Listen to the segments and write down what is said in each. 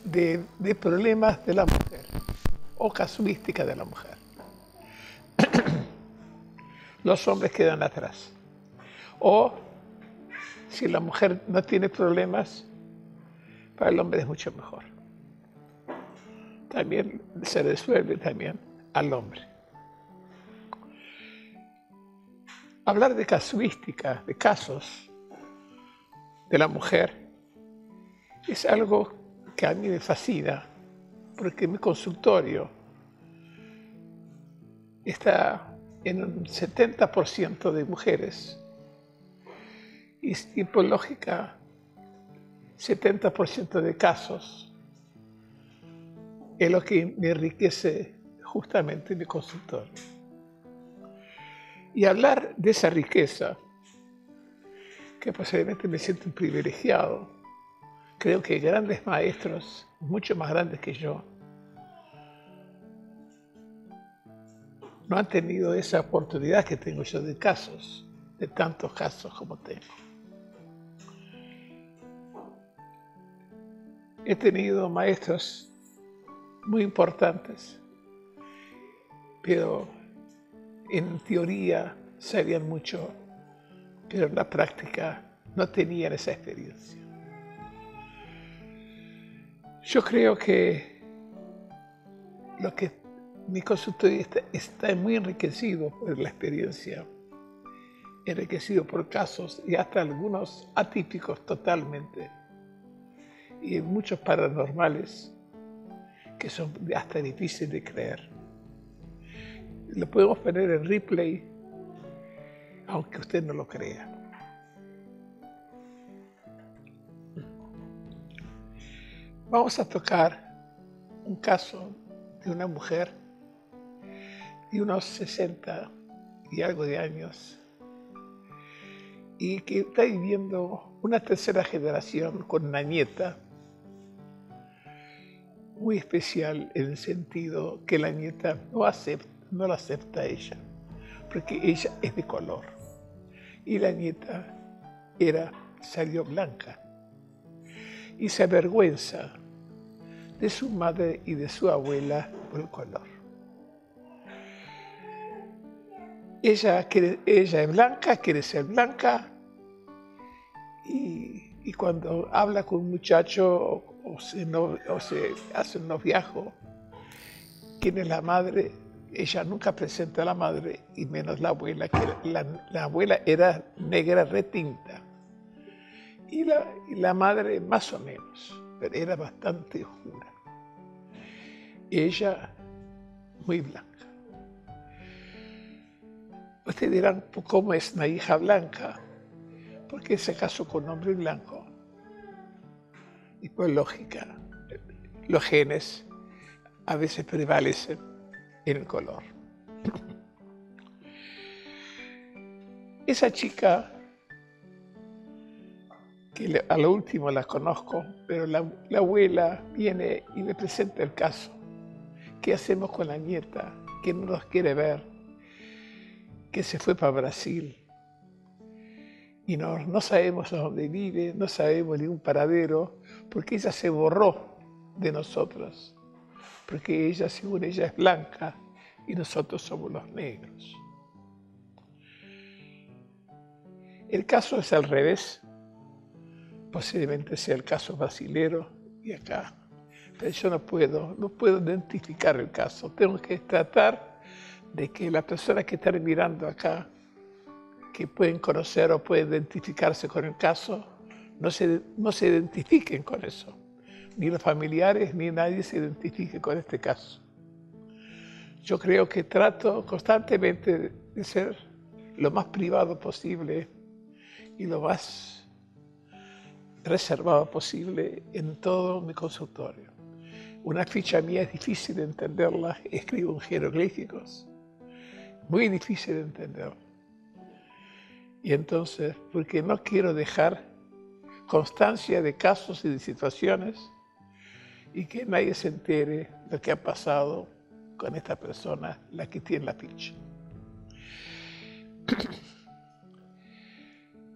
de problemas de la mujer o casuística de la mujer. Los hombres quedan atrás. O si la mujer no tiene problemas, para el hombre es mucho mejor. También se resuelve también al hombre. Hablar de casuística, de casos de la mujer, es algo que a mí me fascina, porque mi consultorio está en un 70% de mujeres y por lógica 70% de casos es lo que me enriquece justamente mi consultorio. Y hablar de esa riqueza, que posiblemente me siento un privilegiado, creo que grandes maestros, mucho más grandes que yo, no han tenido esa oportunidad que tengo yo de casos, de tantos casos como tengo. He tenido maestros muy importantes, pero en teoría sabían mucho, pero en la práctica no tenían esa experiencia. Yo creo que mi consultorio está muy enriquecido por la experiencia, enriquecido por casos y hasta algunos atípicos totalmente, y muchos paranormales que son hasta difíciles de creer. Lo podemos poner en replay, aunque usted no lo crea. Vamos a tocar un caso de una mujer de unos 60 y algo de años y que está viviendo una tercera generación con una nieta muy especial, en el sentido que la nieta no la acepta a ella, porque ella es de color y la nieta salió blanca y se avergüenza de su madre y de su abuela por el color. Ella es blanca, quiere ser blanca, y cuando habla con un muchacho o se hace un noviazgo, ¿quién es la madre? Ella nunca presenta a la madre, y menos la abuela, que la abuela era negra retinta, y la madre más o menos, pero era bastante oscura. Ella muy blanca. Ustedes dirán, ¿cómo es una hija blanca? Porque se casó con un hombre blanco. Y por lógica, los genes a veces prevalecen en el color. Esa chica, que a lo último la conozco, pero la abuela viene y me presenta el caso. ¿Qué hacemos con la nieta que no nos quiere ver, que se fue para Brasil? Y no sabemos dónde vive, no sabemos ningún paradero, porque ella se borró de nosotros, porque ella, según ella, es blanca y nosotros somos los negros. El caso es al revés, posiblemente sea el caso brasilero y acá, pero yo no puedo identificar el caso. Tengo que tratar de que las personas que están mirando acá, que pueden conocer o pueden identificarse con el caso, no se identifiquen con eso. Ni los familiares ni nadie se identifique con este caso. Yo creo que trato constantemente de ser lo más privado posible y lo más reservado posible en todo mi consultorio. Una ficha mía es difícil de entenderla, escribo en jeroglíficos, muy difícil de entenderla. Y entonces, porque no quiero dejar constancia de casos y de situaciones y que nadie se entere de lo que ha pasado con esta persona, la que tiene la ficha.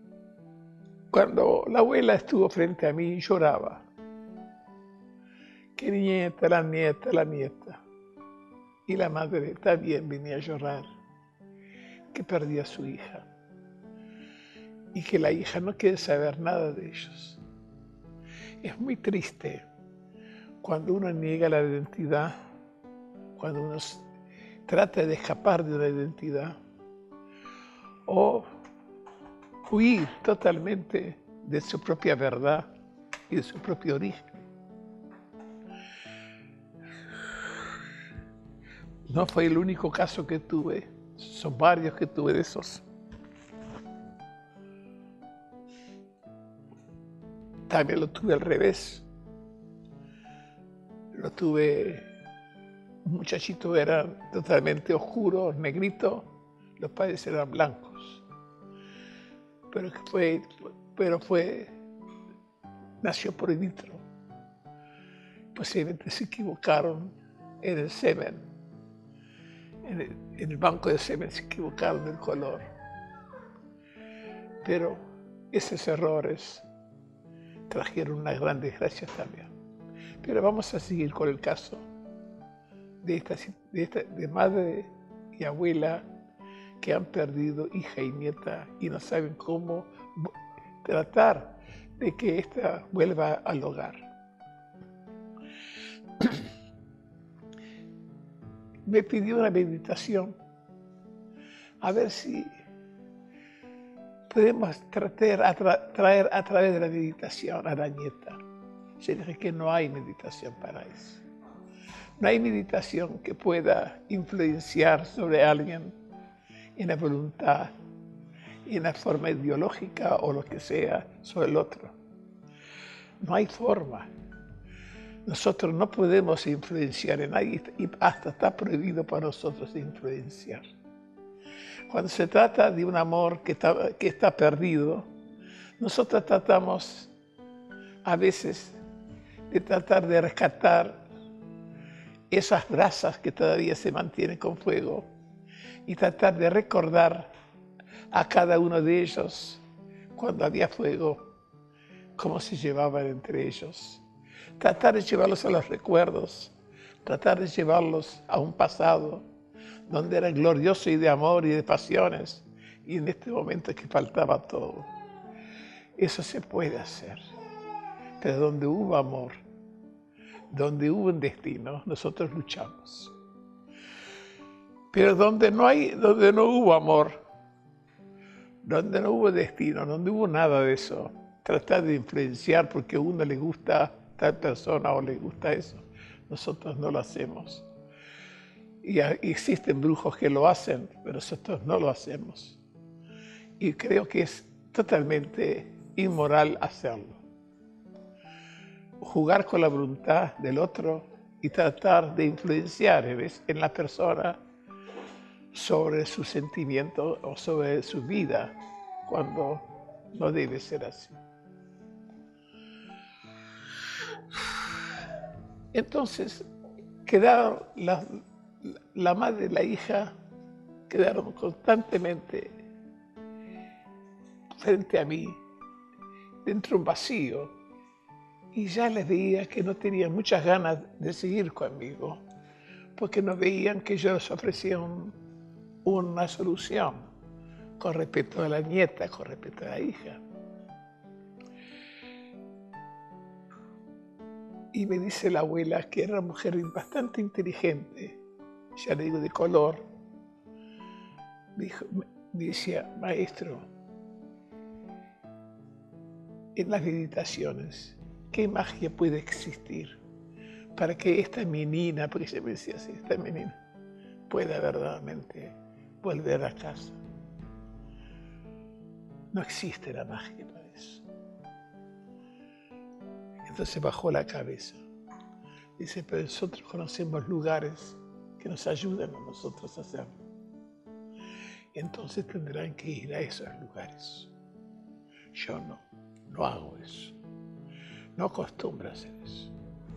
Cuando la abuela estuvo frente a mí, lloraba. nieta, la nieta, la nieta. Y la madre también venía a llorar, que perdía a su hija. Y que la hija no quiere saber nada de ellos. Es muy triste cuando uno niega la identidad, cuando uno trata de escapar de una identidad o huir totalmente de su propia verdad y de su propio origen. No fue el único caso que tuve, son varios que tuve de esos. También lo tuve al revés. Lo tuve, un muchachito era totalmente oscuro, negrito, los padres eran blancos. Nació por in vitro. Posiblemente se equivocaron en el semen, en el banco de semen se equivocaron del color. Pero esos errores trajeron una gran desgracia también. Pero vamos a seguir con el caso de madre y abuela que han perdido hija y nieta y no saben cómo tratar de que ésta vuelva al hogar. Me pidió una meditación, a ver si podemos traer a través de la meditación a la nieta. Yo dije que no hay meditación para eso. No hay meditación que pueda influenciar sobre alguien en la voluntad, en la forma ideológica o lo que sea sobre el otro. No hay forma. Nosotros no podemos influenciar en nadie y hasta está prohibido para nosotros influenciar. Cuando se trata de un amor que está perdido, nosotros tratamos a veces de tratar de rescatar esas brasas que todavía se mantienen con fuego y tratar de recordar a cada uno de ellos cuando había fuego, cómo se llevaban entre ellos. Tratar de llevarlos a los recuerdos, tratar de llevarlos a un pasado donde era glorioso y de amor y de pasiones, y en este momento que faltaba todo. Eso se puede hacer, pero donde hubo amor, donde hubo un destino, nosotros luchamos. Pero donde no hubo amor, donde no hubo destino, donde hubo nada de eso, tratar de influenciar porque a uno le gusta tal persona o le gusta eso, nosotros no lo hacemos. Y existen brujos que lo hacen, pero nosotros no lo hacemos. Y creo que es totalmente inmoral hacerlo. Jugar con la voluntad del otro y tratar de influenciar en la persona sobre sus sentimientos o sobre su vida, cuando no debe ser así. Entonces, quedaron la madre y la hija quedaron constantemente frente a mí, dentro de un vacío, y ya les veía que no tenían muchas ganas de seguir conmigo, porque no veían que yo les ofrecía una solución con respecto a la nieta, con respecto a la hija. Y me dice la abuela, que era una mujer bastante inteligente, ya le digo de color, me decía, maestro, en las meditaciones, ¿qué magia puede existir para que esta menina, porque se me decía así, esta menina, pueda verdaderamente volver a casa? No existe la magia para eso. Entonces bajó la cabeza. Dice, pero nosotros conocemos lugares que nos ayudan a nosotros a hacerlo. Entonces tendrán que ir a esos lugares. Yo no hago eso. No acostumbro a hacer eso.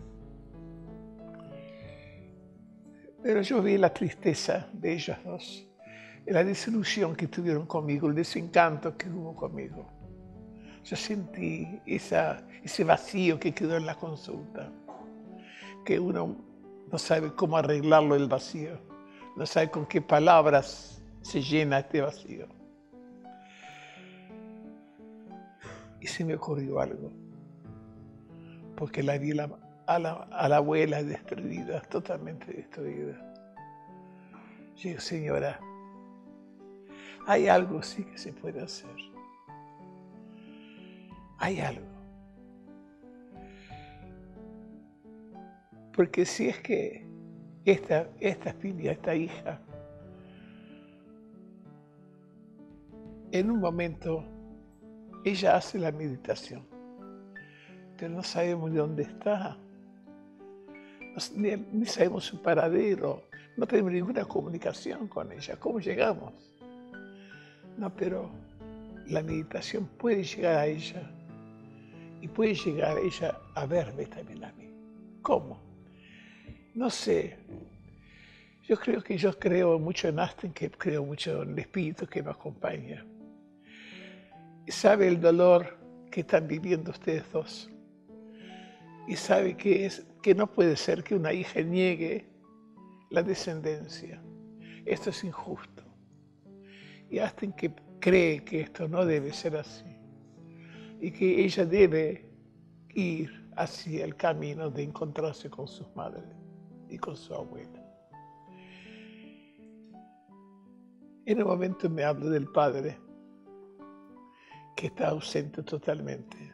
Pero yo vi la tristeza de ellas dos, la desilusión que tuvieron conmigo, el desencanto que hubo conmigo. Yo sentí ese vacío que quedó en la consulta. porque uno no sabe cómo arreglarlo el vacío, no sabe con qué palabras se llena este vacío. Y se me ocurrió algo, porque la vi a la abuela destruida, totalmente destruida. Yo digo, señora, hay algo sí que se puede hacer. Hay algo. Porque si es que esta filha, esta hija, en un momento, ella hace la meditación, pero no sabemos de dónde está, ni sabemos su paradero, no tenemos ninguna comunicación con ella. ¿Cómo llegamos? No, pero la meditación puede llegar a ella y puede llegar ella a verme también a mí. ¿Cómo? No sé. Yo creo mucho en Austin, que creo mucho en el espíritu que me acompaña. Y sabe el dolor que están viviendo ustedes dos. Y sabe que no puede ser que una hija niegue la descendencia. Esto es injusto. Y Austin que cree que esto no debe ser así. Y que ella debe ir hacia el camino de encontrarse con sus madres y con su abuela. En un momento me hablo del padre, que está ausente totalmente,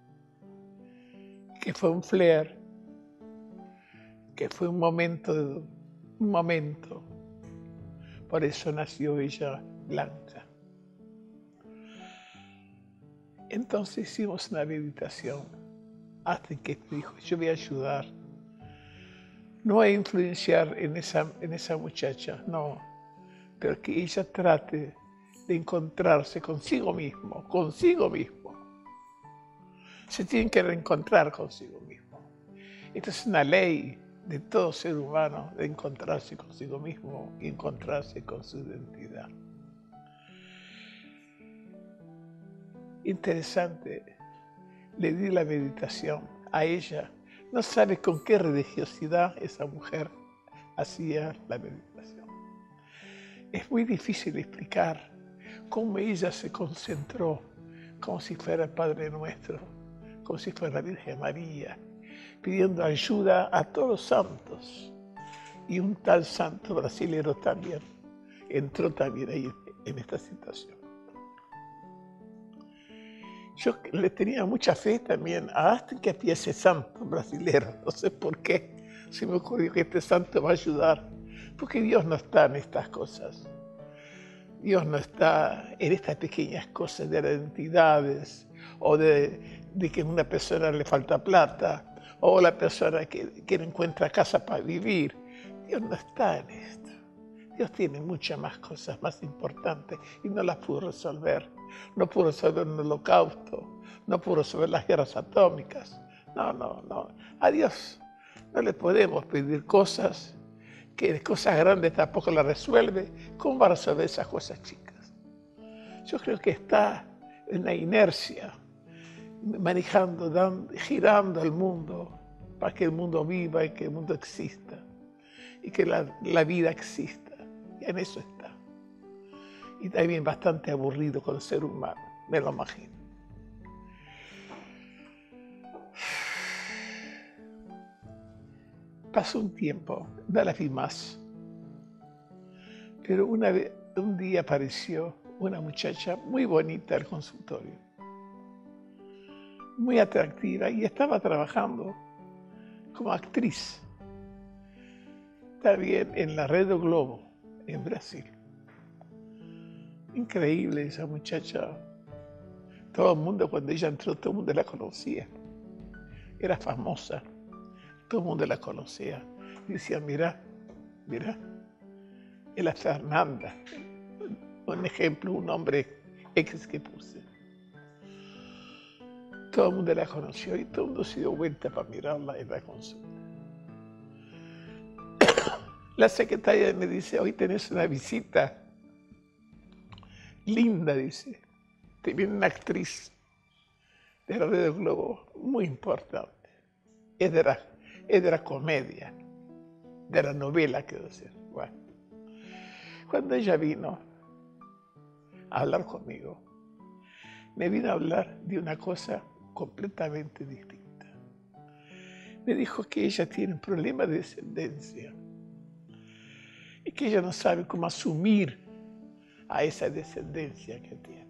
que fue un flare, que fue un momento, por eso nació ella blanca. Entonces hicimos una meditación, hasta que dijo, yo voy a ayudar, no a influenciar en esa muchacha, no, pero que ella trate de encontrarse consigo mismo. Se tienen que reencontrar consigo mismo. Esta es una ley de todo ser humano, de encontrarse consigo mismo y encontrarse con su identidad. Interesante, le di la meditación a ella. No sabe con qué religiosidad esa mujer hacía la meditación. Es muy difícil explicar cómo ella se concentró, como si fuera el Padre Nuestro, como si fuera la Virgen María, pidiendo ayuda a todos los santos. Y un tal santo brasilero también entró también ahí en esta situación. Yo le tenía mucha fe también hasta que había ese santo brasilero. No sé por qué se me ocurrió que este santo va a ayudar. Porque Dios no está en estas cosas. Dios no está en estas pequeñas cosas de las identidades o de que a una persona le falta plata o la persona que no encuentra casa para vivir. Dios no está en esto. Dios tiene muchas más cosas más importantes y no las pudo resolver. No pudo resolver un holocausto, no pudo resolver las guerras atómicas. No. A Dios no le podemos pedir cosas que cosas grandes tampoco las resuelve. ¿Cómo va a resolver esas cosas chicas? Yo creo que está en la inercia, manejando, girando el mundo para que el mundo viva y que el mundo exista y que la vida exista. Y en eso está. Y también bastante aburrido con el ser humano, me lo imagino. Pasó un tiempo, no la vi más. Pero un día apareció una muchacha muy bonita al consultorio, muy atractiva, y estaba trabajando como actriz, también en la Red Globo, en Brasil. Increíble esa muchacha. Todo el mundo, cuando ella entró, todo el mundo la conocía. Era famosa, todo el mundo la conocía. Y decía, mira, es la Fernanda. Un ejemplo, un nombre X que puse. Todo el mundo la conoció y todo el mundo se dio vuelta para mirarla en la consulta. La secretaria me dice, hoy tenés una visita linda, dice. Te viene una actriz de la Red Globo muy importante. Es es de la comedia, de la novela, quiero decir. Bueno, cuando ella vino a hablar conmigo, me vino a hablar de una cosa completamente distinta. Me dijo que ella tiene un problema de descendencia y que ella no sabe cómo asumir a esa descendencia que tiene.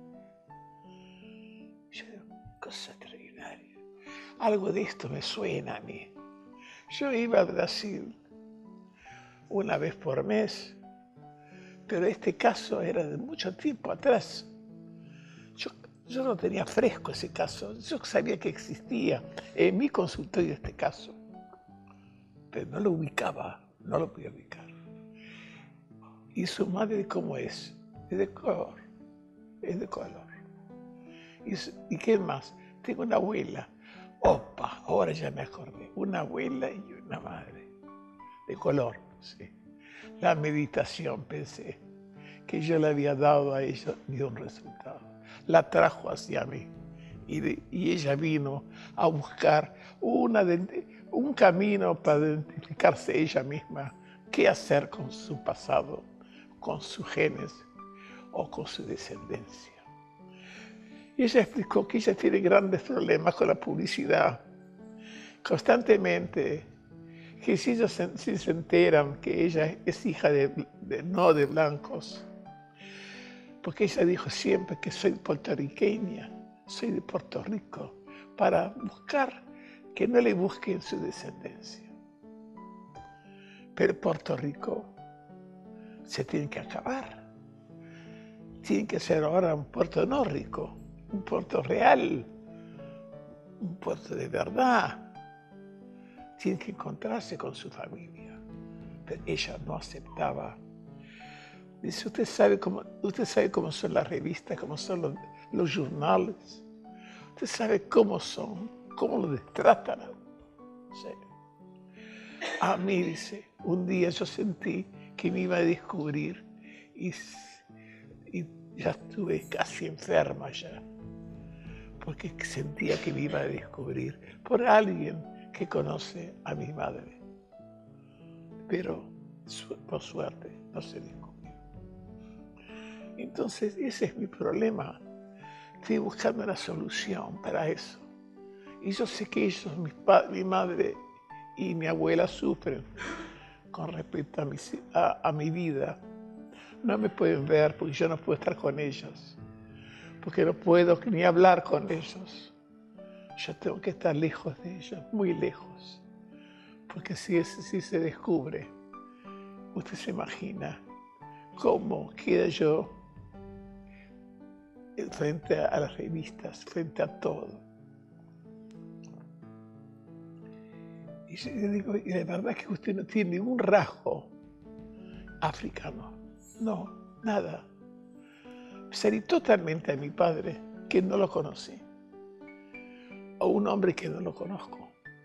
Yo digo, cosa extraordinaria. Algo de esto me suena a mí. Yo iba a Brasil una vez por mes, pero este caso era de mucho tiempo atrás. Yo no tenía fresco ese caso, yo sabía que existía en mi consultorio este caso, pero no lo ubicaba, no lo podía ubicar. ¿Y su madre cómo es? Es de color, es de color. ¿Y qué más? Tengo una abuela. Opa, ahora ya me acordé, una abuela y una madre, de color, sí. La meditación, pensé, que yo le había dado a ella, dio un resultado. La trajo hacia mí y ella vino a buscar un camino para identificarse ella misma, qué hacer con su pasado, con sus genes o con su descendencia. Y ella explicó que ella tiene grandes problemas con la publicidad. Constantemente, que si ellos se enteran que ella es hija no de blancos, porque ella dijo siempre que soy puertorriqueña, soy de Puerto Rico, para buscar que no le busquen su descendencia. Pero Puerto Rico se tiene que acabar. Tiene que ser ahora un puerto no rico, un puerto real, un puerto de verdad. Tiene que encontrarse con su familia. Pero ella no aceptaba. Dice, usted sabe cómo son las revistas, cómo son los jornales. Usted sabe cómo son, cómo lo destratan. Sí. A mí, dice, un día yo sentí que me iba a descubrir y ya estuve casi enferma ya, porque sentía que me iba a descubrir por alguien que conoce a mi madre. Pero, por suerte, no se descubrió. Entonces, ese es mi problema. Estoy buscando una solución para eso. Y yo sé que ellos, mi madre y mi abuela, sufren con respecto a mi vida. No me pueden ver porque yo no puedo estar con ellos, porque no puedo ni hablar con ellos. Yo tengo que estar lejos de ellos, muy lejos. Porque si se descubre, usted se imagina cómo queda yo frente a las revistas, frente a todo. Y yo digo, y la verdad es que usted no tiene ningún rasgo africano. No, nada. Salí totalmente a mi padre, que no lo conocí, o un hombre que no lo conozco.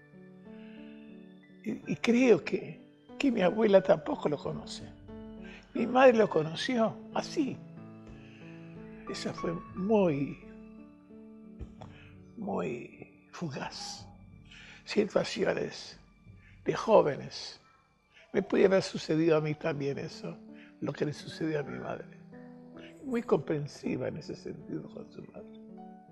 Y creo que mi abuela tampoco lo conoce. Mi madre lo conoció así. Eso fue muy fugaz. Situaciones de jóvenes. Me puede haber sucedido a mí también eso, lo que le sucedió a mi madre. Muy comprensiva en ese sentido con su madre.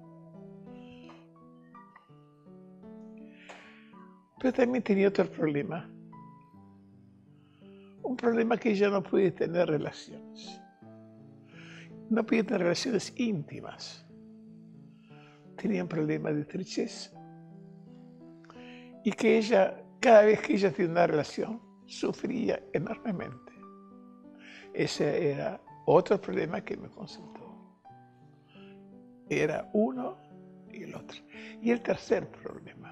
Pero también tenía otro problema. Un problema que ella no puede tener relaciones. No podía tener relaciones íntimas. Tenía un problema de estrechez. Y que ella, cada vez que ella tenía una relación, sufría enormemente. Ese era otro problema que me consultó. Era uno y el otro. Y el tercer problema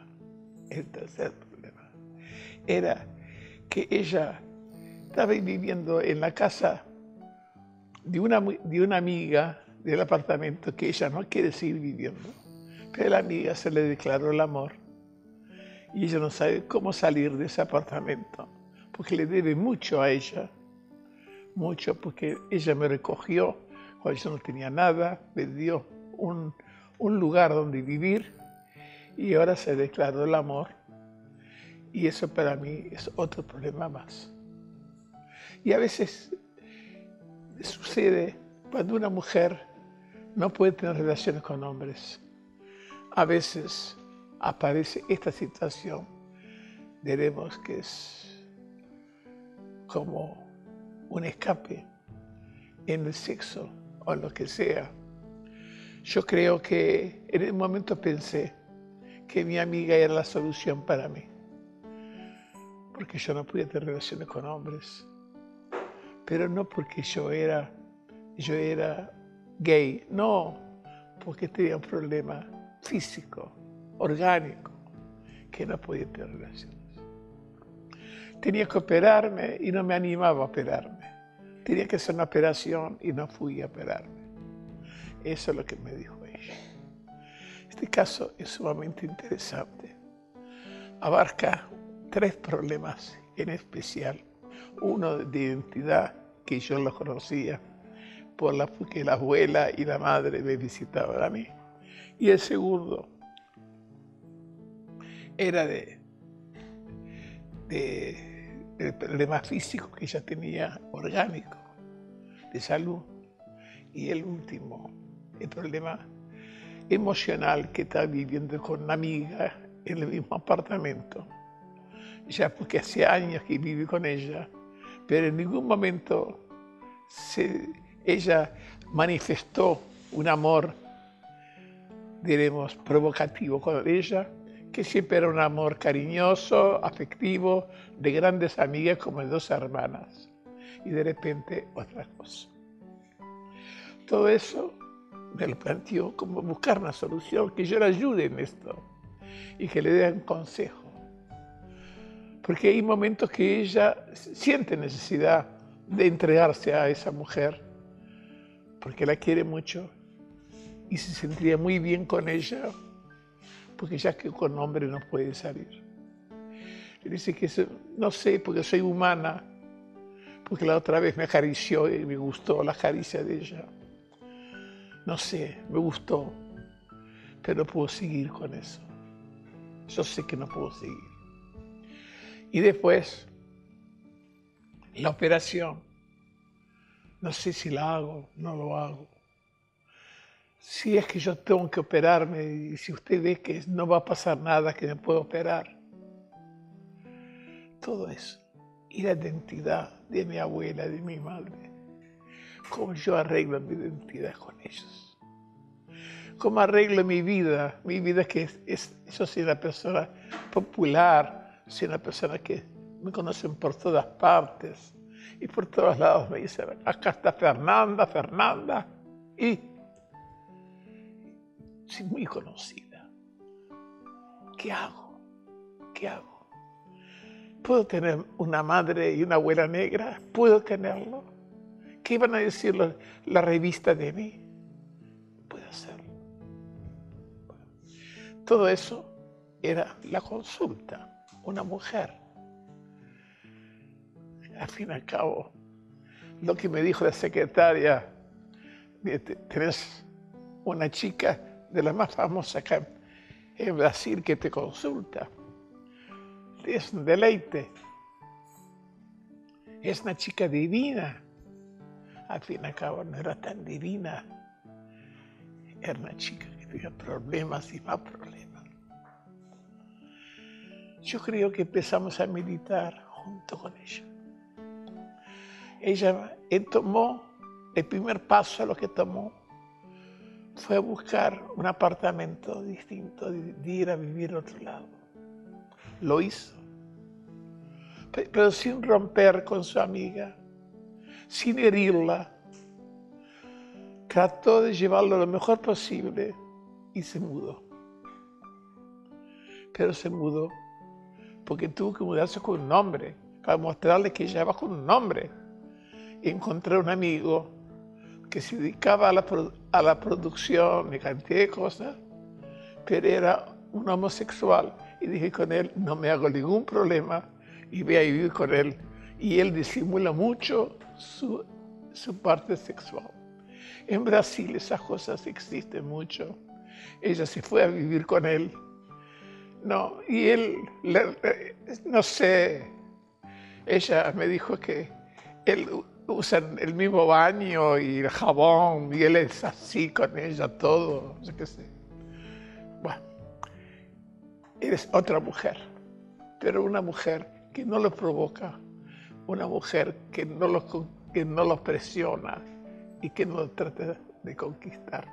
era que ella estaba viviendo en la casa de una amiga del apartamento que ella no quiere seguir viviendo. Pero la amiga se le declaró el amor y ella no sabe cómo salir de ese apartamento porque le debe mucho a ella, mucho, porque ella me recogió cuando yo no tenía nada, me dio un lugar donde vivir y ahora se declaró el amor Y eso para mí es otro problema más. Y a veces sucede cuando una mujer no puede tener relaciones con hombres. A veces aparece esta situación, diremos que es como un escape en el sexo o en lo que sea. Yo creo que en el momento pensé que mi amiga era la solución para mí, porque yo no podía tener relaciones con hombres, pero no porque yo era gay, no, porque tenía un problema físico, orgánico, que no podía tener relaciones. Tenía que operarme y no me animaba a operarme. Tenía que hacer una operación y no fui a operarme. Eso es lo que me dijo ella. Este caso es sumamente interesante. Abarca 3 problemas en especial. Uno de identidad, que yo lo conocía porque la abuela y la madre me visitaban a mí. Y el segundo era del problema físico que ella tenía, orgánico, de salud. Y el último, el problema emocional que está viviendo con una amiga en el mismo apartamento. Ya porque hace años que vive con ella, pero en ningún momento ella manifestó un amor, diremos, provocativo con ella, que siempre era un amor cariñoso, afectivo, de grandes amigas como 2 hermanas. Y de repente otra cosa. Todo eso me lo planteó como buscar una solución, que yo la ayude en esto y que le dé un consejo. Porque hay momentos que ella siente necesidad de entregarse a esa mujer, porque la quiere mucho y se sentiría muy bien con ella, porque ya que con hombre no puede salir. Y dice que no sé, porque soy humana, porque la otra vez me acarició y me gustó la caricia de ella. No sé, me gustó, pero no puedo seguir con eso. Yo sé que no puedo seguir. Y después, la operación. No sé si la hago, no lo hago. Si es que yo tengo que operarme y si usted ve que no va a pasar nada, que me puedo operar. Todo eso. Y la identidad de mi abuela, de mi madre. Cómo yo arreglo mi identidad con ellos. Cómo arreglo mi vida que yo soy una persona popular, soy una persona que me conocen por todas partes y por todos lados me dicen, acá está Fernanda, y soy muy conocida. ¿Qué hago? ¿Puedo tener una madre y una abuela negra? ¿Puedo tenerlo? ¿Qué iban a decir la revista de mí? Puedo hacerlo. Todo eso era la consulta, una mujer. Al fin y al cabo, lo que me dijo la secretaria, tenés una chica de las más famosas acá en Brasil que te consulta. Es un deleite. Es una chica divina. Al fin y al cabo no era tan divina. Era una chica que tenía problemas y más problemas. Yo creo que empezamos a meditar junto con ella. Ella tomó el primer paso, a lo que tomó fue a buscar un apartamento distinto, de ir a vivir a otro lado. Lo hizo, pero sin romper con su amiga, sin herirla. Trató de llevarlo lo mejor posible y se mudó. Pero se mudó porque tuvo que mudarse con un hombre, para mostrarle que ella va con un hombre. Encontré un amigo que se dedicaba a la producción de cantidad de cosas, pero era un homosexual. Y dije con él, no me hago ningún problema y voy a vivir con él. Y él disimula mucho su parte sexual. En Brasil esas cosas existen mucho. Ella se fue a vivir con él. No, y él, no sé, ella me dijo que él usa el mismo baño y el jabón, y él es así con ella todo, no sé qué sé. Bueno, eres otra mujer, pero una mujer que no lo provoca, una mujer que no lo presiona y que no lo trata de conquistar.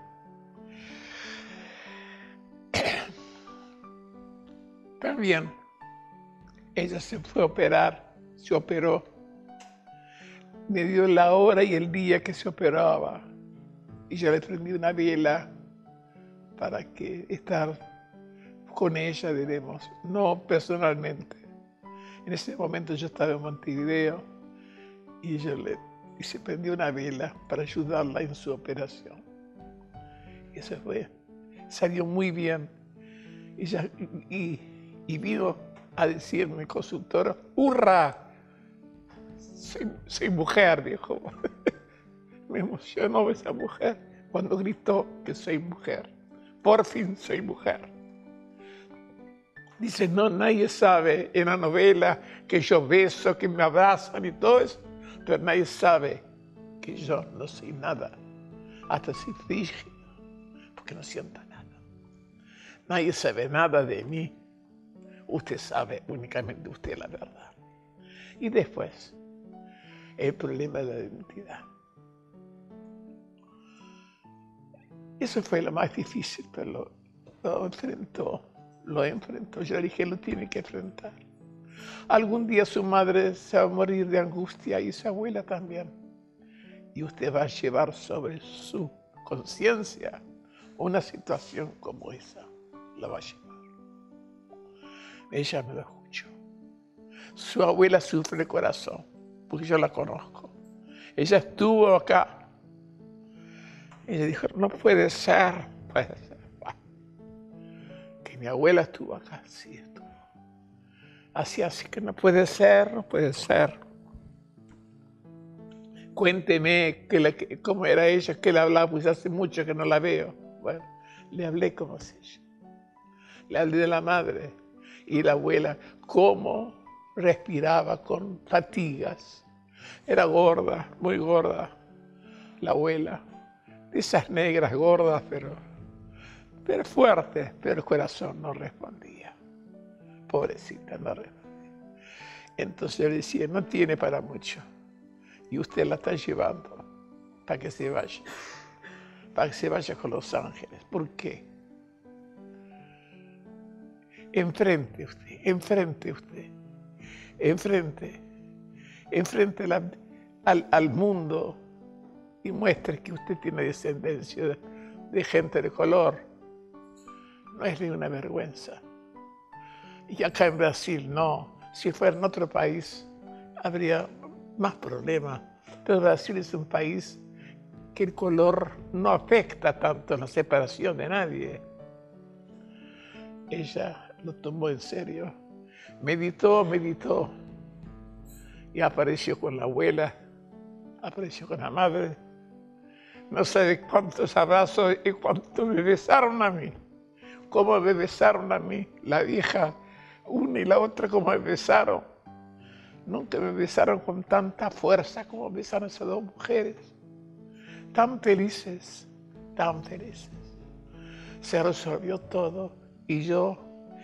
También ella se fue a operar, se operó, me dio la hora y el día que se operaba y yo le prendí una vela para que estar con ella, diremos, no personalmente. En ese momento yo estaba en Montevideo y se prendió una vela para ayudarla en su operación. Y eso salió muy bien. Y vino a decirme, consultora, ¡hurra! Soy mujer, dijo. Me emocionó esa mujer cuando gritó que soy mujer. Por fin soy mujer. Dice, no, nadie sabe en la novela que yo beso, que me abrazan y todo eso, pero nadie sabe que yo no soy nada. Hasta soy frígido, porque no siento nada. Nadie sabe nada de mí. Usted sabe únicamente usted la verdad. Y después, el problema de la identidad. Eso fue lo más difícil, pero lo enfrentó. Yo le dije, lo tiene que enfrentar. Algún día su madre se va a morir de angustia y su abuela también. Y usted va a llevar sobre su conciencia una situación como esa. La va a llevar. Ella me lo escuchó. Su abuela sufre el corazón, porque yo la conozco. Ella estuvo acá. Ella dijo, no puede ser. Bueno, que mi abuela estuvo acá, sí estuvo. Así que no puede ser, no puede ser. Cuénteme cómo era ella, que le hablaba, pues hace mucho que no la veo. Bueno, le hablé como es ella. Le hablé de la madre y la abuela, cómo respiraba con fatigas. Era gorda, muy gorda, la abuela. De esas negras gordas, pero fuertes, pero el corazón no respondía. Pobrecita, no respondía. Entonces yo le decía, no tiene para mucho. Y usted la está llevando para que se vaya. Para que se vaya con los ángeles. ¿Por qué? Enfrente al mundo y muestre que usted tiene descendencia de gente de color. No es ni una vergüenza. Y acá en Brasil no. Si fuera en otro país habría más problemas. Pero Brasil es un país que el color no afecta tanto la separación de nadie. Ella lo tomó en serio. Meditó y apareció con la abuela, apareció con la madre. No sabe cuántos abrazos y cuánto me besaron a mí. Cómo me besaron a mí, la vieja, una y la otra, cómo me besaron. Nunca me besaron con tanta fuerza como besaron esas dos mujeres. Tan felices, tan felices. Se resolvió todo y yo,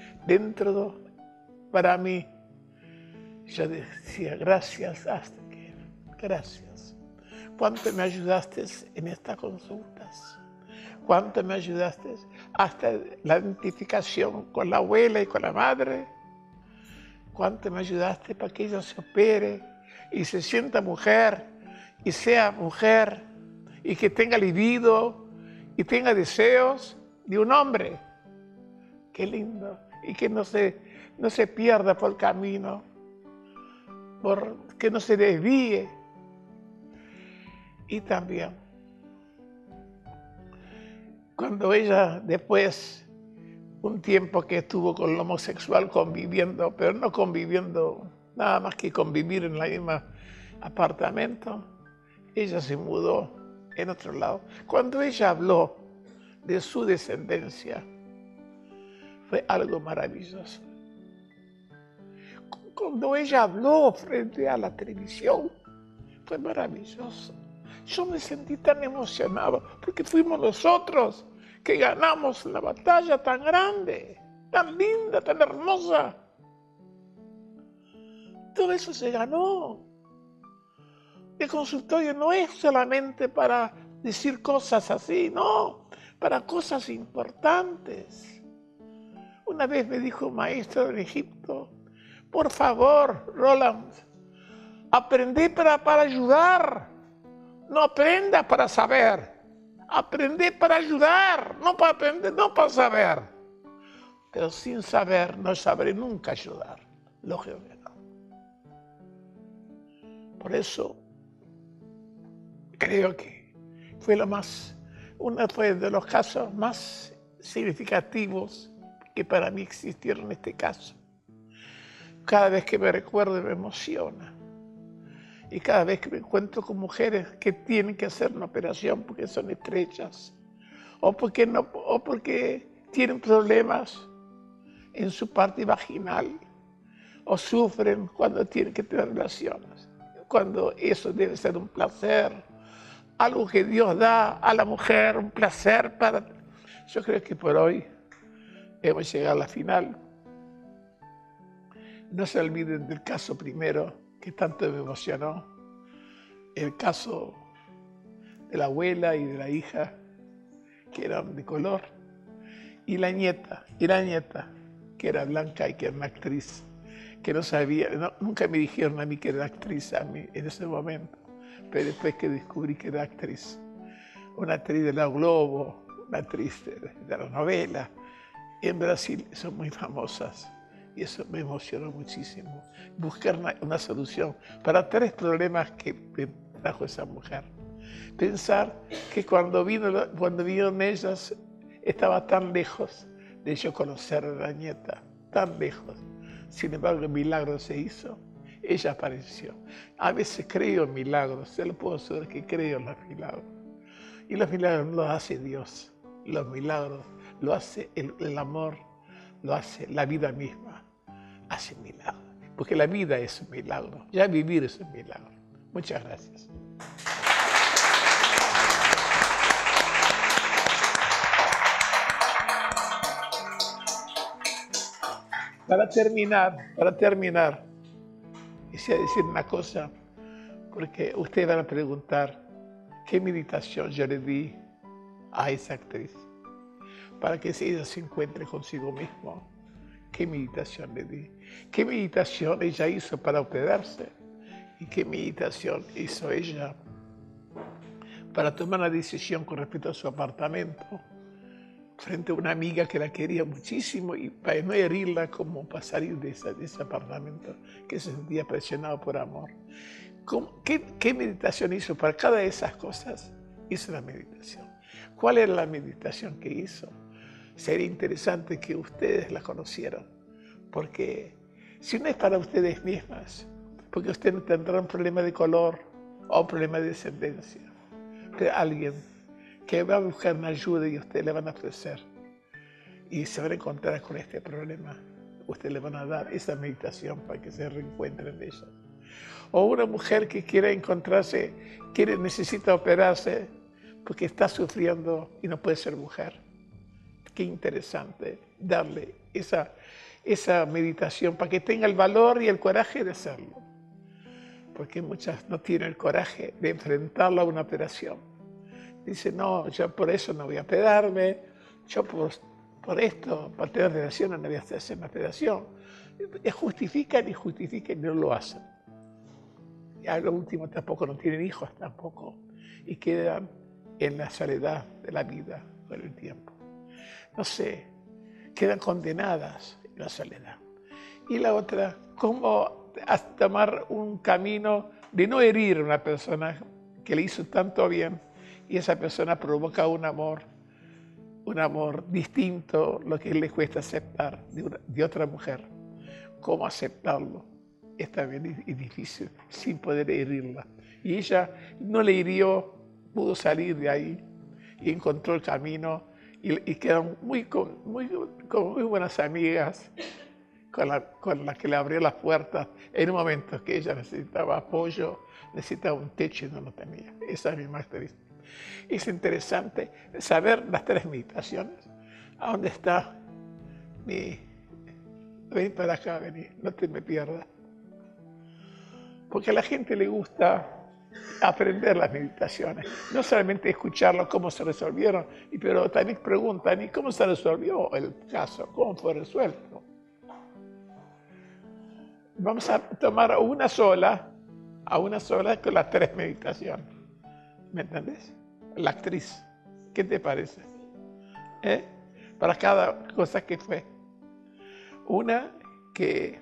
para mí, yo decía, gracias, gracias. ¿Cuánto me ayudaste en estas consultas? ¿Cuánto me ayudaste hasta la identificación con la abuela y con la madre? ¿Cuánto me ayudaste para que ella se opere y se sienta mujer y sea mujer y que tenga libido y tenga deseos de un hombre? Qué lindo. Y que no se pierda por el camino, que no se desvíe. Y también, cuando ella después, un tiempo que estuvo con el homosexual conviviendo, pero no conviviendo, nada más que convivir en el mismo apartamento, ella se mudó en otro lado. Cuando ella habló de su descendencia, Fue algo maravilloso. Cuando ella habló frente a la televisión, fue maravilloso. Yo me sentí tan emocionado porque fuimos nosotros que ganamos la batalla tan grande, tan linda, tan hermosa. Todo eso se ganó. El consultorio no es solamente para decir cosas así, no, para cosas importantes. Una vez me dijo un maestro en Egipto, por favor, Roland, aprende para ayudar, no aprenda para saber, aprende para ayudar, no para aprender, no para saber. Pero sin saber no sabré nunca ayudar, lógicamente. Por eso creo que fue de los casos más significativos que para mí existieron en este caso. Cada vez que me recuerdo me emociona. Y cada vez que me encuentro con mujeres que tienen que hacer una operación porque son estrechas o porque tienen problemas en su parte vaginal o sufren cuando tienen que tener relaciones, cuando eso debe ser un placer, algo que Dios da a la mujer, un placer para... Yo creo que por hoy hemos llegado a la final. No se olviden del caso primero, que tanto me emocionó, el caso de la abuela y de la hija, que eran de color, y la nieta, que era blanca y que era una actriz, que no sabía, nunca me dijeron a mí que era actriz a mí en ese momento, pero después que descubrí que era actriz, una actriz de la Globo, una actriz de la novela, en Brasil son muy famosas. Y eso me emocionó muchísimo. Buscar una solución para 3 problemas que me trajo esa mujer. Pensar que cuando vieron ellas, estaba tan lejos de yo conocer a la nieta, tan lejos. Sin embargo, el milagro se hizo. Ella apareció. A veces creo en milagros, se lo puedo asegurar que creo en los milagros. Y los milagros no los hace Dios. Los milagros lo hace el amor, lo hace la vida misma. Hace milagro, porque la vida es un milagro, ya vivir es un milagro. Muchas gracias. Para terminar, quisiera decir una cosa, porque ustedes van a preguntar qué meditación yo le di a esa actriz, para que ella se encuentre consigo mismo. ¿Qué meditación le di? ¿Qué meditación ella hizo para operarse? ¿Y qué meditación hizo ella para tomar una decisión con respecto a su apartamento frente a una amiga que la quería muchísimo y para no herirla como para salir de ese apartamento que se sentía presionado por amor? ¿Qué meditación hizo? Para cada de esas cosas hizo la meditación. ¿Cuál era la meditación que hizo? Sería interesante que ustedes la conocieran, porque si no es para ustedes mismas, porque usted no tendrá un problema de color o un problema de descendencia, pero alguien que va a buscar una ayuda y usted le van a ofrecer y se van a encontrar con este problema, usted le van a dar esa meditación para que se reencuentren ellas. O una mujer que quiere encontrarse, necesita operarse porque está sufriendo y no puede ser mujer. Qué interesante darle esa meditación para que tenga el valor y el coraje de hacerlo. Porque muchas no tienen el coraje de enfrentarlo a una operación. Dicen, no, yo por eso no voy a operarme, yo por esto, para tener relaciones no voy a hacer una operación. Justifican y no lo hacen. Y a lo último tampoco no tienen hijos tampoco. Y quedan en la soledad de la vida con el tiempo. No sé, quedan condenadas en la soledad. Y la otra, cómo tomar un camino de no herir a una persona que le hizo tanto bien y esa persona provoca un amor distinto, lo que le cuesta aceptar de otra mujer. ¿Cómo aceptarlo? Es también difícil, sin poder herirla. Y ella no le hirió, pudo salir de ahí y encontró el camino y quedaron con muy buenas amigas, con la que le abrió las puertas en un momento que ella necesitaba apoyo, necesitaba un techo y no lo tenía. Esa es mi más triste. Es interesante saber las 3 meditaciones. ¿A dónde está mi...? Ven para acá, vení, no te me pierdas. Porque a la gente le gusta aprender las meditaciones, no solamente escucharlo, cómo se resolvieron, pero también preguntan, ¿y cómo se resolvió el caso? ¿Cómo fue resuelto? Vamos a tomar a una sola con las 3 meditaciones. ¿Me entendés? La actriz, ¿qué te parece? ¿Eh? Para cada cosa que fue. Una que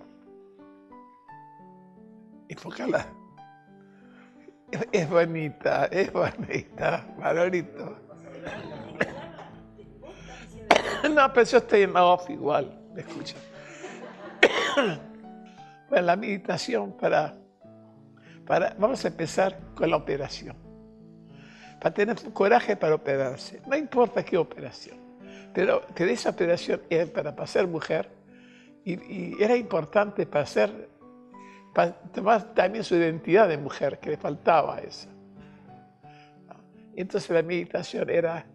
enfócala. Es bonita, Manolito. No, pero yo estoy en off igual, me escuchan. Bueno, la meditación vamos a empezar con la operación. Para tener coraje para operarse. No importa qué operación, pero que esa operación era para ser mujer y era importante para tomar también su identidad de mujer, que le faltaba eso. Entonces la meditación era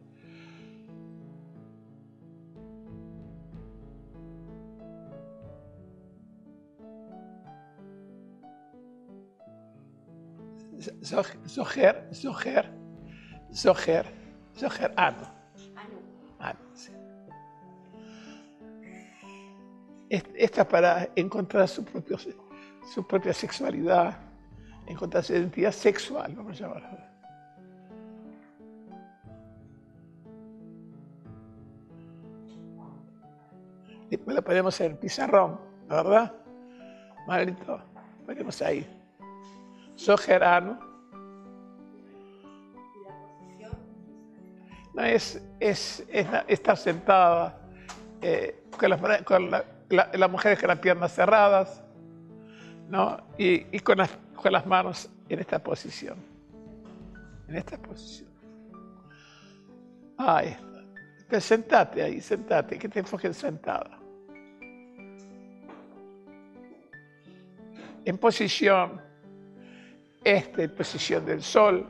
Zohar Anu. Sí. Esta para encontrar su propia sexualidad, encontrar su identidad sexual, vamos a llamarla. Después lo ponemos en el pizarrón, ¿verdad? Margarito, ponemos ahí. Zohar Anu. No es estar sentada con las mujeres con las piernas cerradas, ¿no? Y con las manos en esta posición. En esta posición. Ahí. Pues sentate ahí, sentate, que te enfoques sentada. En posición, en posición del sol.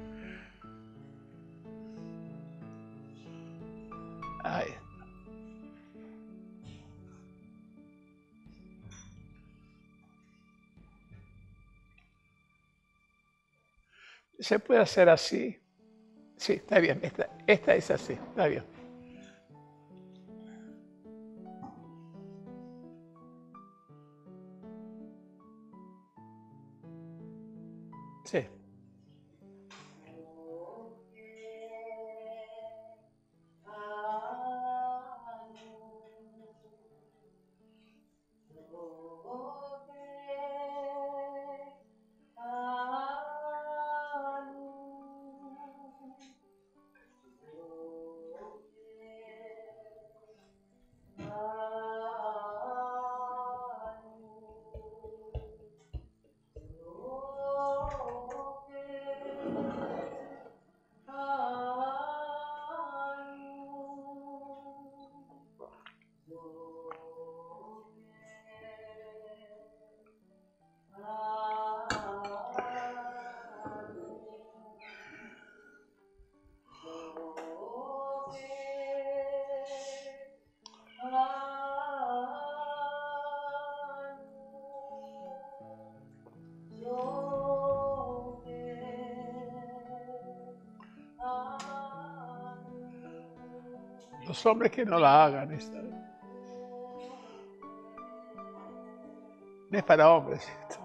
Ahí. Se puede hacer así. Sí, está bien. Esta es así, está bien. Sí. Los hombres que no la hagan esta vez. No es para hombres esto.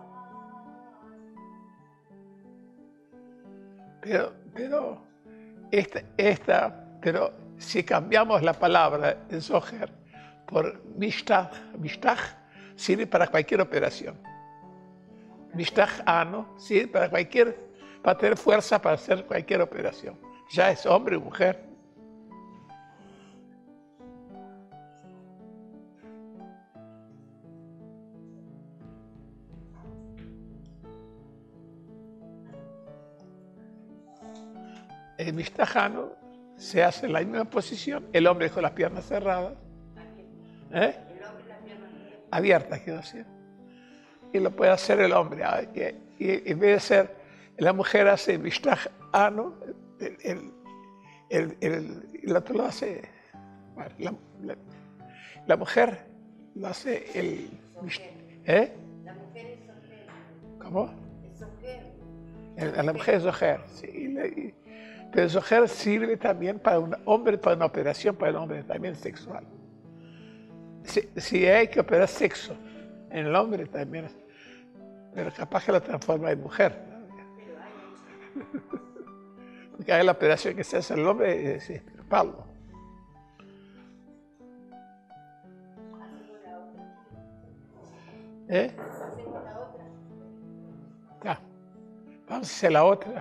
Pero si cambiamos la palabra en Zohar por Mishtach, sirve para cualquier operación. Mishtach Anu sirve para tener fuerza para hacer cualquier operación. Ya es hombre o mujer. El Mishtach Anu se hace en la misma posición, el hombre con las piernas cerradas, ¿eh? Abiertas, quiero decir. Y lo puede hacer el hombre. Y en vez de ser, la mujer hace vistaj ano, el otro lo hace, bueno, la mujer lo hace ¿eh? La mujer es sojera. ¿Cómo? Es sojera. La mujer es zojer, sí. Pero el zojer sirve también para un hombre, para una operación para el hombre también sexual. Si hay que operar sexo en el hombre también, pero capaz que lo transforma en mujer. Porque hay la operación que se hace en el hombre es estirparlo. ¿Eh? Hacemos la otra. Ya. Vamos a hacer la otra.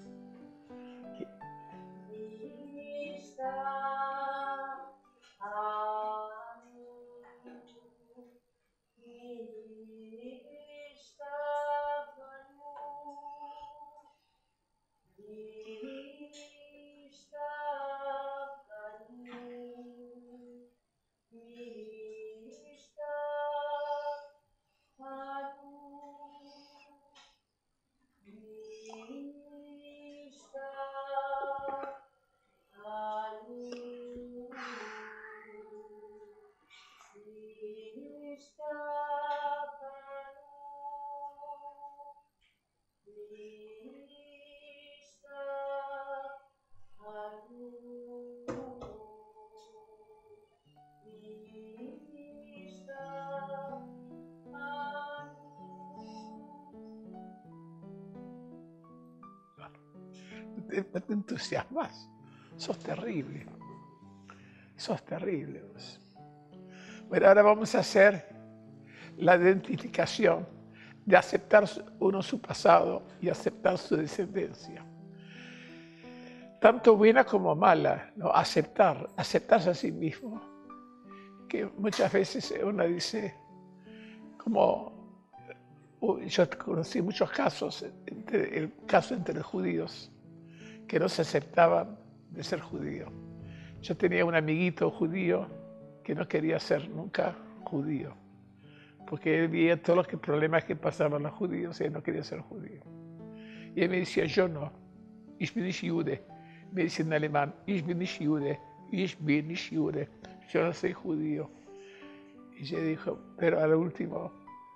No te entusiasmas. Sos terrible. Sos terrible. Bueno, ahora vamos a hacer la identificación de aceptar uno su pasado y aceptar su descendencia. Tanto buena como mala, ¿no? Aceptarse a sí mismo. Que muchas veces uno dice, como yo conocí muchos casos, el caso entre los judíos, que no se aceptaban de ser judío. Yo tenía un amiguito judío que no quería ser nunca judío, porque él veía todos los problemas que pasaban los judíos y él no quería ser judío. Y él me decía, yo no, ich bin nicht Jude. Me dice en alemán, ich bin nicht Jude, ich bin nicht Jude. Yo no soy judío. Y yo dijo, pero al último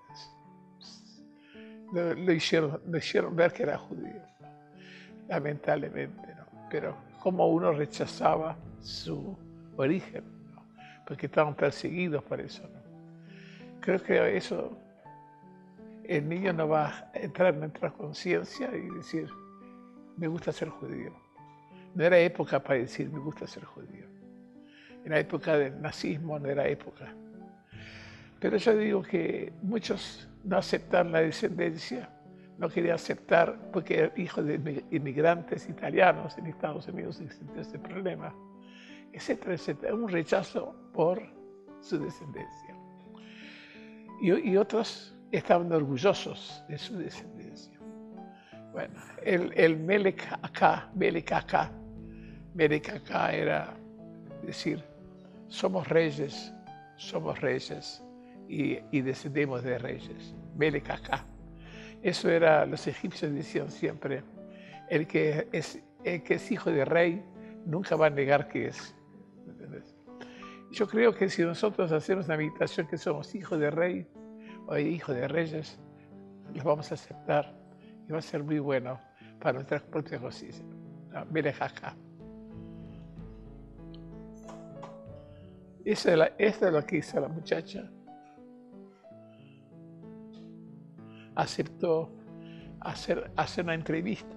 lo hicieron ver que era judío. Lamentablemente, ¿no? Pero como uno rechazaba su origen, ¿no? Porque estaban perseguidos por eso, ¿no? Creo que eso, el niño no va a entrar en nuestra conciencia y decir, me gusta ser judío. No era época para decir, me gusta ser judío. En la época del nazismo no era época. Pero yo digo que muchos no aceptan la descendencia, no querían aceptar, porque eran hijos de inmigrantes italianos en Estados Unidos, existe ese problema, etcétera, etcétera. Un rechazo por su descendencia. Y otros estaban orgullosos de su descendencia. Bueno, el Melech acá era decir, somos reyes y descendemos de reyes. Melech acá. Eso era, los egipcios decían siempre, el que es hijo de rey nunca va a negar que es. ¿Entendés? Yo creo que si nosotros hacemos una meditación que somos hijos de rey o hijos de reyes, los vamos a aceptar y va a ser muy bueno para nuestra propia conciencia. Melech acá. Esto es lo que hizo la muchacha. Aceptó hacer una entrevista.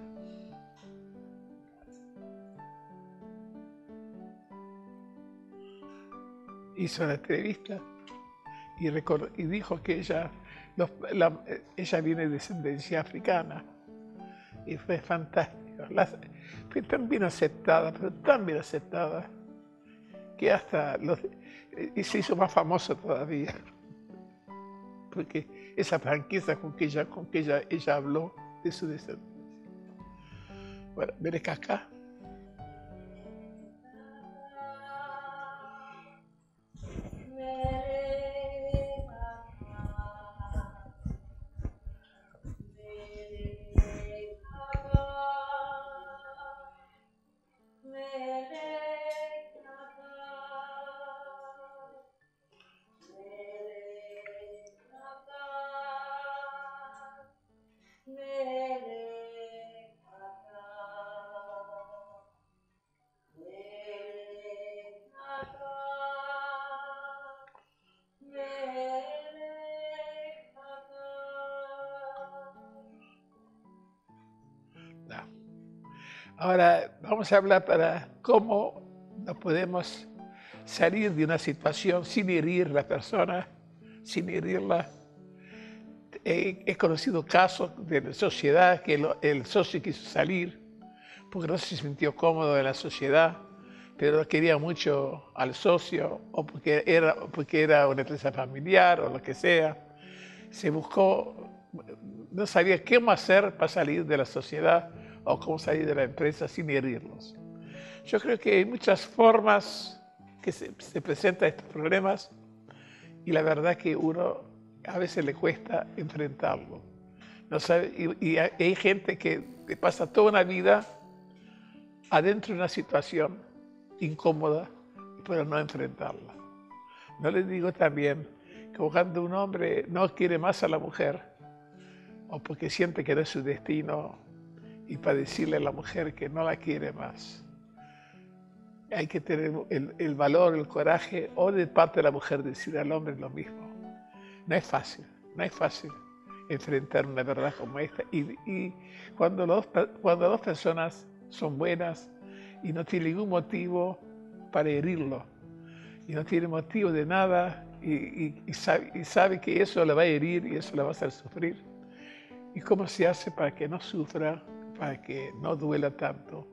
Hizo la entrevista y dijo que ella viene de descendencia africana. Y fue fantástico. Fue tan bien aceptada, pero tan bien aceptada, que hasta y se hizo más famoso todavía. Porque esa franqueza con que ella habló de su descendencia. Bueno, Melech acá. Ahora vamos a hablar para cómo nos podemos salir de una situación sin herir a la persona, sin herirla. He conocido casos de la sociedad que el socio quiso salir porque no se sintió cómodo en la sociedad, pero quería mucho al socio o porque era una empresa familiar o lo que sea. Se buscó, no sabía qué más hacer para salir de la sociedad o cómo salir de la empresa sin herirlos. Yo creo que hay muchas formas que se presentan estos problemas y la verdad que uno a veces le cuesta enfrentarlo. No sabe, y hay gente que pasa toda una vida adentro de una situación incómoda, pero no enfrentarla. No les digo también que cuando un hombre no quiere más a la mujer, o porque siente que no es su destino, y para decirle a la mujer que no la quiere más, hay que tener el valor, el coraje, o de parte de la mujer decir al hombre lo mismo. No es fácil enfrentar una verdad como esta. Y cuando dos personas son buenas y no tienen ningún motivo para herirlo, y no tiene motivo de nada, y sabe que eso le va a herir y eso le va a hacer sufrir. ¿Y cómo se hace para que no sufra, para que no duela tanto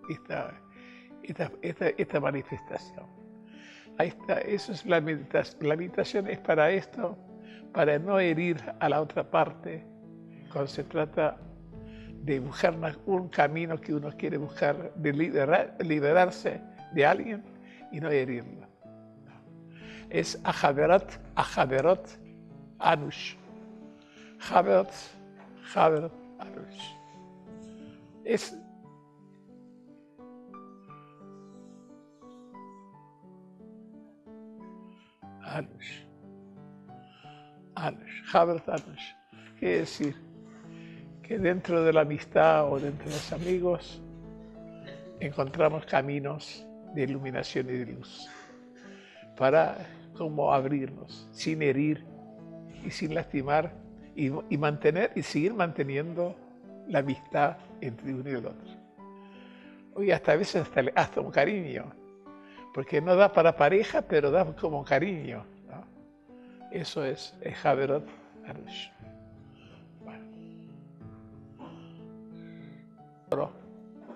esta manifestación? Ahí está, eso es la meditación. La meditación es para esto, para no herir a la otra parte cuando se trata de buscar un camino que uno quiere buscar, de liberarse de alguien y no herirlo. Es Ahaverot Anush. Haverot Anush. Es Haverot Anush. Quiere decir que dentro de la amistad o dentro de los amigos encontramos caminos de iluminación y de luz para como abrirnos sin herir y sin lastimar y seguir manteniendo la amistad entre uno y el otro. Hoy hasta a veces hasta un cariño, porque no da para pareja, pero da como cariño, ¿no? Eso es Haverot Anush. Bueno.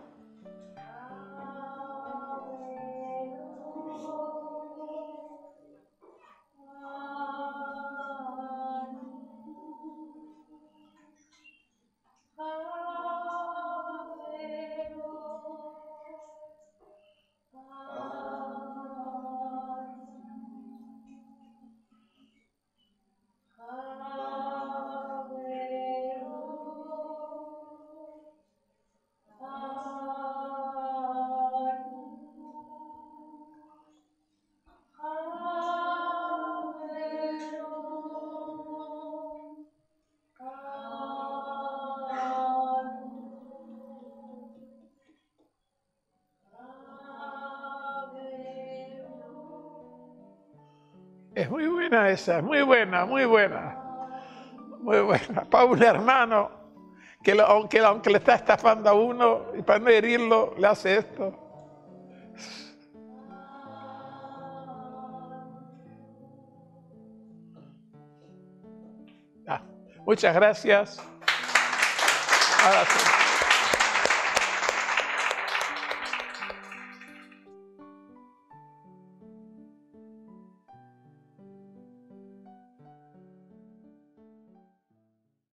Es muy buena esa, muy buena, muy buena. Muy buena. Para un hermano que aunque le está estafando a uno y para no herirlo le hace esto. Muchas gracias. Ahora sí.